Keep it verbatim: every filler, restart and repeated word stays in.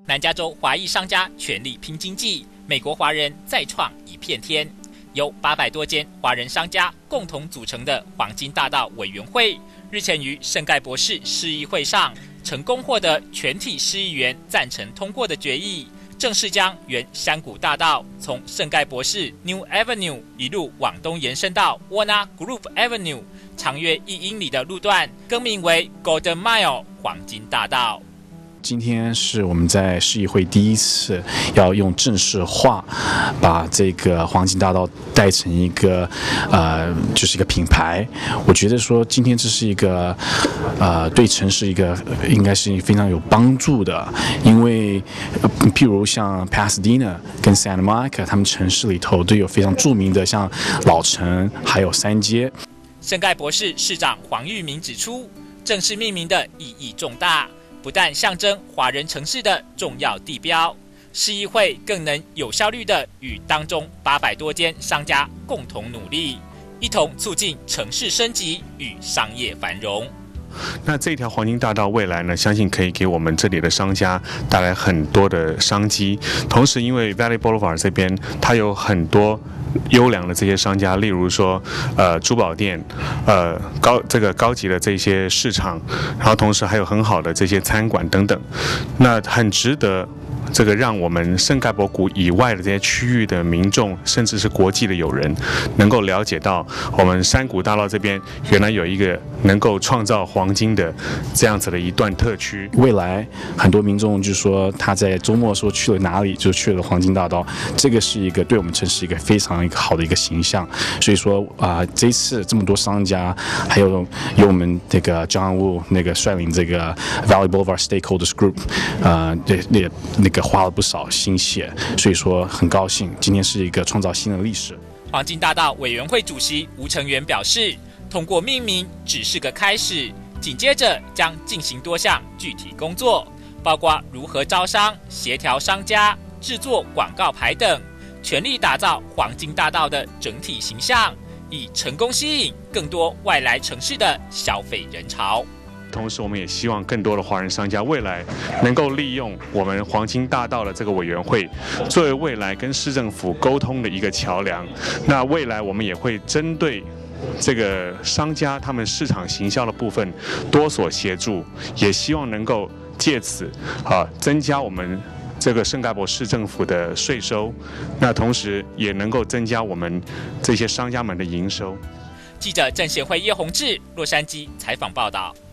南加州华裔商家全力拼经济，美国华人再创一片天。由八百多间华人商家共同组成的黄金大道委员会，日前于圣盖博士市议会上成功获得全体市议员赞成通过的决议，正式将原山谷大道从圣盖博士 New Avenue 一路往东延伸到 Warner Grove Avenue， 长约一英里的路段更名为 Golden Mile 黄金大道。 今天是我们在市议会第一次要用正式化把这个黄金大道带成一个呃，就是一个品牌。我觉得说今天这是一个呃，对城市一个应该是非常有帮助的，因为、呃、譬如像 Pasadena 跟 Santa Monica 他们城市里头都有非常著名的像老城还有三街。 圣盖博士市长黄玉明指出，正式命名的意义重大，不但象征华人城市的重要地标，市议会更能有效率地与当中八百多间商家共同努力，一同促进城市升级与商业繁荣。 那这条黄金大道未来呢，相信可以给我们这里的商家带来很多的商机。同时，因为 Valley Boulevard 这边它有很多优良的这些商家，例如说，呃，珠宝店，呃，高这个高级的这些市场，然后同时还有很好的这些餐馆等等，那很值得。这个让我们圣盖博谷以外的这些区域的民众，甚至是国际的友人，能够了解到我们山谷大道这边原来有一个能够创造黄金的这样子的一段特区。 未来很多民众就说他在周末的时候去了哪里，就去了黄金大道，这个是一个对我们城市一个非常一个好的一个形象。所以说啊、呃，这一次这么多商家，还有有我们这个 John Wu 那个率领这个 Valley Boulevard Stakeholders Group， 呃，也也那个。花了不少心血，所以说很高兴，今天是一个创造新的历史。 黄金大道委员会主席吴成元表示，通过命名只是个开始，紧接着将进行多项具体工作，包括如何招商、协调商家、制作广告牌等，全力打造黄金大道的整体形象，以成功吸引更多外来城市的消费人潮。 同时，我们也希望更多的华人商家未来能够利用我们黄金大道的这个委员会，作为未来跟市政府沟通的一个桥梁。那未来我们也会针对这个商家他们市场行销的部分多所协助，也希望能够借此啊增加我们这个圣盖博市政府的税收，那同时也能够增加我们这些商家们的营收。 记者郑贤辉、叶宏志，洛杉矶采访报道。